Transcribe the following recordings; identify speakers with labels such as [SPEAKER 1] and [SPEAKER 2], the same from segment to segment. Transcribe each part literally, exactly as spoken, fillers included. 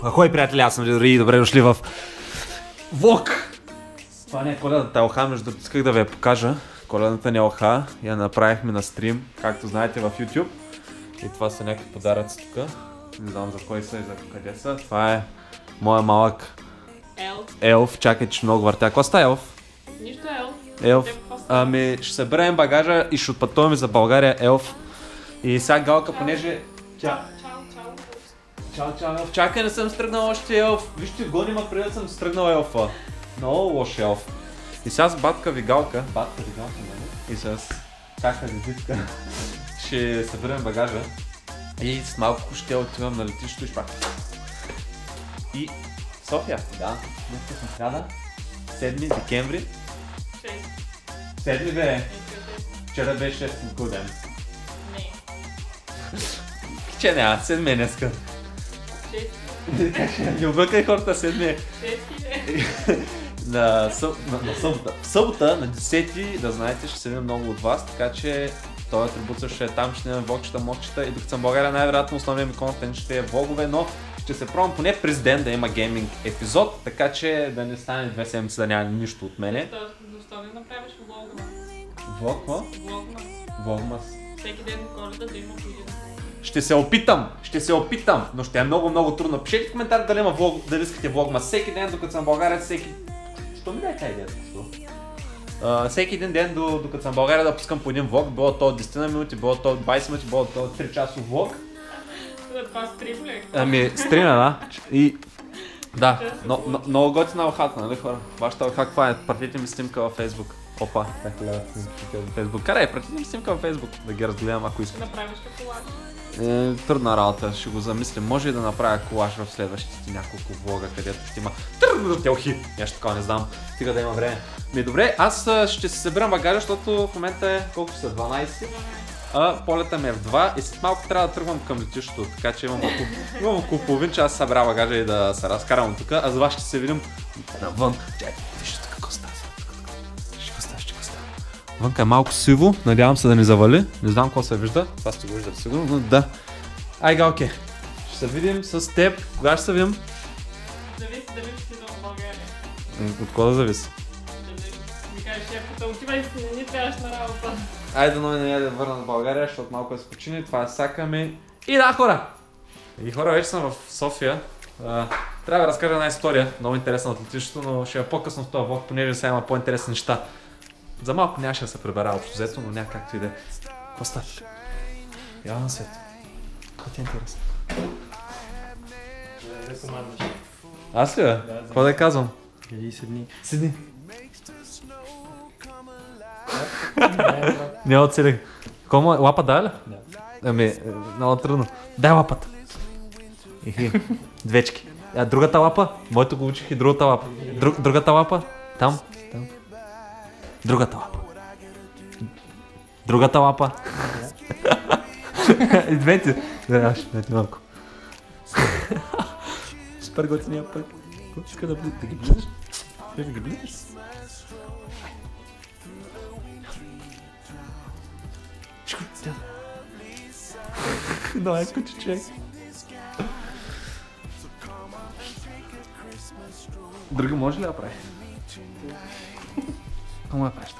[SPEAKER 1] Ахой, приятели, аз съм Дидори и добре дошли в влог. Това не е коледната елха, между другото исках да ви я покажа. Коледната ни елха я направихме на стрим, както знаете в YouTube. И това са някакви подаръци тук. Не знам за кой са и за къде са. Това е моя малък
[SPEAKER 2] Елф.
[SPEAKER 1] елф. Чакай, че много въртя. Какво ста елф?
[SPEAKER 2] Нищо елф.
[SPEAKER 1] Елф. Ами ще съберем багажа и ще отпътуваме за България, елф. И сега Галка, понеже тя...
[SPEAKER 2] Чао, чао.
[SPEAKER 1] Чао, чао, елф. Чакай, не съм стръгнал още елф. Вижте, гони ма преди да съм стръгнал елфа. Много лош елф. И сега с батка ви Галка, батка ви Галка, нали? И с чака визитка ще съберем багажа. И с малко ще отивам на летището и ще пак. И София, да. Днес съм сряда, седми декември. Седми бе. Вчера беше шести годен.
[SPEAKER 2] Не.
[SPEAKER 1] Че няма, седми е днеска.
[SPEAKER 2] Шести.
[SPEAKER 1] Не объркай хората, седми е.
[SPEAKER 2] Шести не.
[SPEAKER 1] На, съ... на, на събота. В събота на десети, да знаете, ще се видим много от вас, така че този атрибут ще е там, ще имаме влогчета, мокчета и докато съм в България най-вероятно основният ми контент ще е влогове, но ще се пробвам поне през ден да има гейминг епизод, така че да не стане две седмици да няма нищо от мене.
[SPEAKER 2] Защо не направиш влогма?
[SPEAKER 1] Влогма?
[SPEAKER 2] Влогма.
[SPEAKER 1] Влогма.
[SPEAKER 2] Всеки ден на Коледа да има видео.
[SPEAKER 1] Ще се опитам, ще се опитам, но ще е много много трудно. Пишете в коментар дали има влог, дали искате влогма всеки ден, докато съм в България, всеки... Що ми дай тази идея? Uh, всеки един ден, до, докато съм в България, да пускам по един влог, било то десет минути, било то двайсет минути, било то три часов влог.
[SPEAKER 2] Това стрим ли?
[SPEAKER 1] Ами, стрима, да. И... Да, но, но, много готина елхата, нали хора? Вашата елха каква е? Пратете ми снимка във Facebook. Опа, как гледа снимките във Facebook. Карай, пратете ми снимка във Facebook, да ги разгледам ако
[SPEAKER 2] Ще
[SPEAKER 1] искате.
[SPEAKER 2] направиш колаж.
[SPEAKER 1] Е, трудна работа, ще го замислим. Може и да направя колаж в следващите няколко влога, където ще има телхи. Нещо такова не знам. Стига да има време. Ми добре, аз а, ще се събирам багажа, защото в момента е колко са? дванайсет. А полета ми е в два и след малко трябва да тръгвам към летището, така че имам около, имам около половин час да събера багажа и да се разкарам тук, а за вас ще се видим навън. Чай, вижте какво става. Ще го става, ще го става. Вънка е малко сиво, надявам се да не завали, не знам какво се вижда, това сте го виждали сигурно, но да. Ай Галке, ще се видим с теб, кога ще се видим?
[SPEAKER 2] Зависи дали ще си в България.
[SPEAKER 1] От кога да зависи?
[SPEAKER 2] Ми кажеш, шефката, отивай си, не ни трябваш на работа.
[SPEAKER 1] Айде да не я да върна в България, защото малко е спочини, това е сака ми. И да, хора! И хора, вече съм в София. А, трябва да разкажа една история, много интересна от летището, но ще е по-късно в този влог, понеже сега има по-интересни неща. За малко нямаше да се прибера общо взето, но няма както и да е. Какво става? Ява на свет. Какво ти е интересно?
[SPEAKER 3] Да командваш.
[SPEAKER 1] Аз ли бе? Какво да я казвам?
[SPEAKER 3] Преди седни.
[SPEAKER 1] Седни. Не оцелих. Кома, лапа дай ли?
[SPEAKER 3] Да.
[SPEAKER 1] Ами, е, много трудно. Дай лапата. Ихи, двечки. А другата лапа? Моето го учих и другата лапа. Друг, другата лапа? Там? Там. Другата лапа. Другата лапа. И двете. Да, аз ще дайте малко. Супер готиния пък. Какво иска да да ги близаш? Да ги близаш? No, è che c'è. Други може ли да прави? Какво да правиш?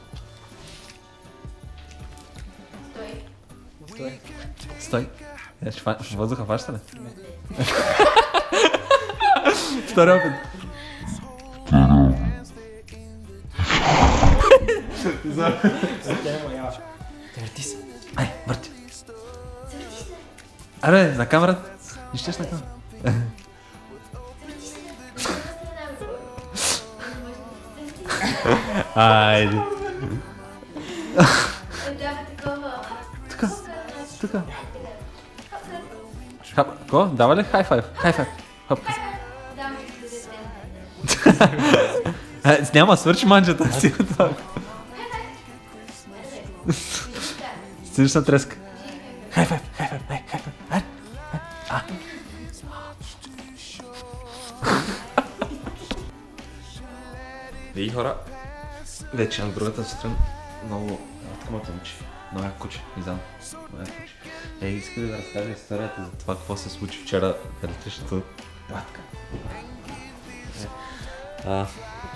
[SPEAKER 3] Стой.
[SPEAKER 1] Стой. Я ще фа... въздуха фаща ли? Втори опит.
[SPEAKER 3] Върти се.
[SPEAKER 1] Ай, върти. Аре, на камерата. Не щеш на камера. Айде. Тука, тука. Хап, ко? Дава ли хай файв? Хай файв. Хоп. Няма, свърши манчета. Стидиш на треска. Хай файв, хай файв, хай файв. А. И хора, вече на другата сутрин много такова момче. Много як куче, не знам. Много як куче. Е, иска да разкажа историята за това какво се случи вчера в летището. Батка. А,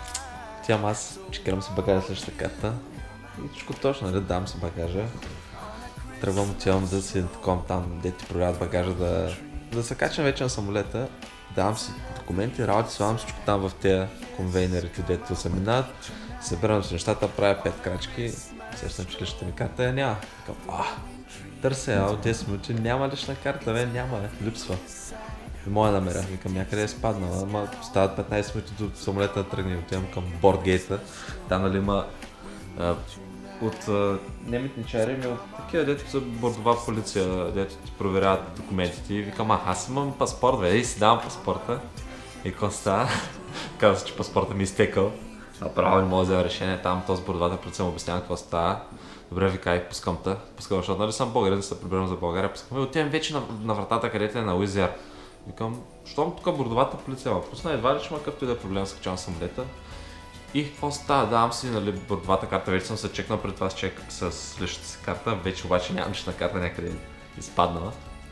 [SPEAKER 1] тя аз чекирам си багажа следващата карта. И всичко точно, нали, дам си багажа. Тръгвам, отивам да си таком там, де ти проверят багажа, да, да се качам вече на самолета. Давам си документи, работи, слагам всичко там в тези конвейнерите, дето се минат. Събирам си нещата, правя пет крачки. Сещам, че личната ми карта я няма. Викам, а, търся я от десет минути, няма лична карта, бе, няма, бе, липсва. Не мога да намеря, викам, някъде е спаднала, ама стават петнайсет минути до самолета да тръгне, отивам към бордгейта. Там, нали, има а, от а, не митничари, ми от такива, дето за бордова полиция, дето ти проверяват документите и викам, а, аз имам паспорт, бе, и си давам паспорта. И какво става? Казва се, че паспорта ми е изтекал. Направо не мога да взема решение, там този бордовата полиция му обяснявам какво става. Добре, викай, пускам те, пускам, защото нали съм българин, да се прибирам за България, пускам. И отивам вече на, на вратата, където е на Уизер. Викам, щом тук бордовата полиция ма пусна, едва ли ще има какъвто и да е проблем с качвам самолета. И какво става? Давам си, нали, бордовата карта, вече съм се чекнал пред това с чек с личната си карта, вече обаче нямам лична карта, някъде изпаднала.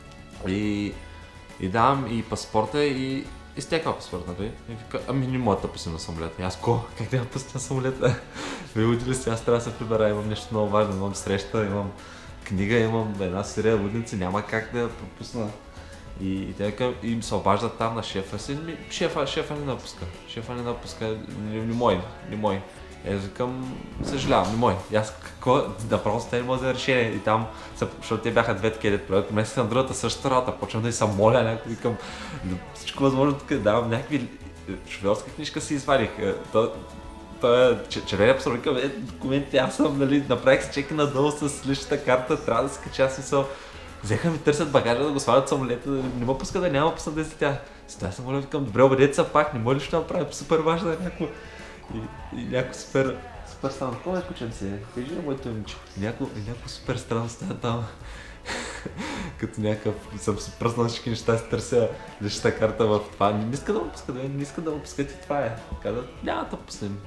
[SPEAKER 1] И, и давам и паспорта и изтеква паспорт, нали? И вика, ами не мога да пусна на самолета. И аз ко? Как да я пусна на самолета? Вие луди ли сте? Аз трябва да се прибера, имам нещо много важно, имам среща, имам книга, имам една серия лудници, няма как да я пропусна. И, и те вика, им се обаждат там на шефа си, ми, шефа, шефа не напуска, шефа не напуска, не, не мой, не мой. И аз викам, съжалявам, не мой. И аз какво, направо сте не може да решение. И там, защото те бяха две такива, дето проект, месец на другата същата работа, почвам да и съм моля някой, викам, всичко възможно тук, давам някакви шофьорска книжка си извадих. То, то е червения пасор, викам, е, документи, аз съм, нали, направих си чеки надолу с личната карта, трябва да се кача смисъл. Взеха ми търсят багажа да го свалят в самолета, не ме пуска да няма пусна да си тя. Сега съм моля, викам, добре, обадете се пак, не може ли ще направя супер важно да някакво. И, и някой супер, супер странно, такова е кученце, кажи на моето момиче, някой, някой супер странно става там, като някакъв, съм си пръснал всички неща, си търся личната карта в това, не иска да му пуска, не иска да му пускат и това е, каза, няма да пуснем.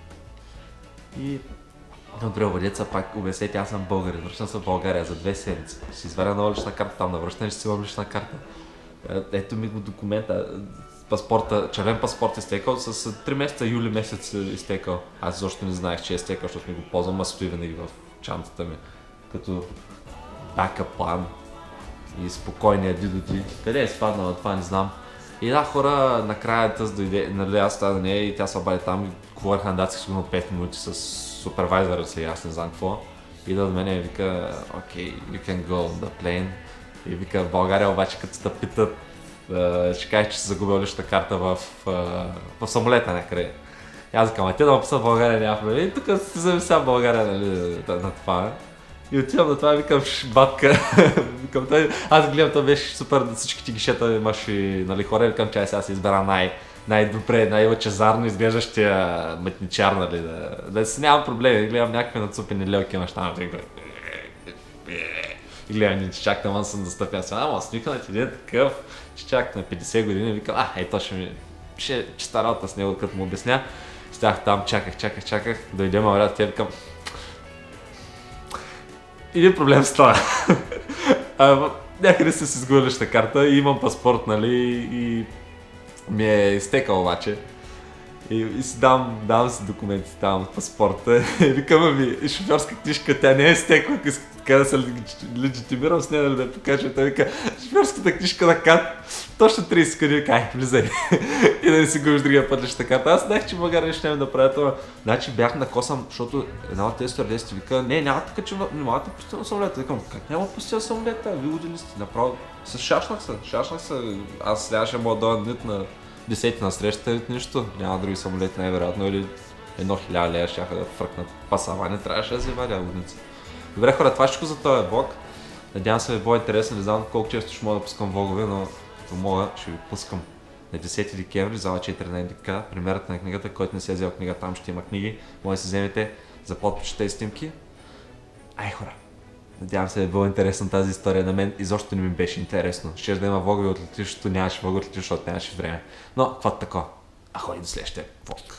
[SPEAKER 1] И добре, обадеца пак, обяснете, аз съм българин, връщам се в България за две седмици, ще изваря нова лична карта там, на връщане ще си имам лична карта. Ето ми го документа, паспорта, червен паспорт е изтекал, с три месеца, юли месец е изтекал. Аз защо не знаех, че е изтекал, защото ми го ползвам, а стои винаги в чантата ми. Като бака план и спокойния дидоти. Къде е спаднала, това не знам. И да, хора, накрая тъс дойде, нали аз става да нея и тя се обади там и говорих на датски сигурно пет минути с супервайзъра си, аз не знам какво. И да от мене и вика, окей, okay, you can go on the plane. И вика, в България обаче като те питат, Uh, ще кажеш, че си загубил личната карта в, uh, в самолета някъде. И аз викам, а те да ме писат в България няма проблем. И тук си завися в България, нали, на това. И отивам на това и викам, батка. Викам, той, аз гледам, това беше супер, всичките гишета имаш и, нали, хора, и викам, че сега си избера най- най-добре, най-лъчезарно изглеждащия митничар, нали, да, да си нямам проблеми. Гледам някакви нацупени лелки неща, и гледам, че чак навън съм да стъпя. Ама свикна ти един такъв, че чак на петдесет години, викам, а, ей, то ще ми, ще чета работа с него, като му обясня. Стях там, чаках, чаках, чаках, дойдем на врата, тя викам, един проблем с това. Някъде се си изгубил личната карта и имам паспорт, нали, и ми е изтекал обаче. И, и си дам, дам си документи там от паспорта и викам, ми шофьорска книжка, тя не е изтекла, така да се легитимирам с нея да я покажа. Той вика, шофьорската книжка на КАТ, точно трийсет секунди, вика, ай, влизай. И да не си губиш другия път личната карта. Аз знаех, че в България ще няма да правя това. Значи бях накосан, защото една от тези стюардесите вика, не, няма така, че не мога да пусти на самолета. Викам, как няма пусти на самолета? Вие удили сте, направо. С шашнах се, шашнах се. Аз сега ще мога да дойда нит на десети на срещата, нищо. Няма други самолети, най-вероятно, или едно хиляда лея щяха да фръкнат. Пасава, не трябваше да се вадя лудници. Добре хора, това ще го за този влог. Надявам се ви било интересно, не знам колко често ще мога да пускам влогове, но ако мога, ще ви пускам на десети декември, зала четири на ен де ка, премиерата на книгата, който не се е взел книга, там ще има книги, може да се вземете за подписчета и снимки. Ай хора, надявам се ви било интересно тази история, на мен изобщо не ми беше интересно. Ще да има влогове от летището, нямаше влогове от летището, защото нямаше време. Но, какво такова? А ходи до следващия влог.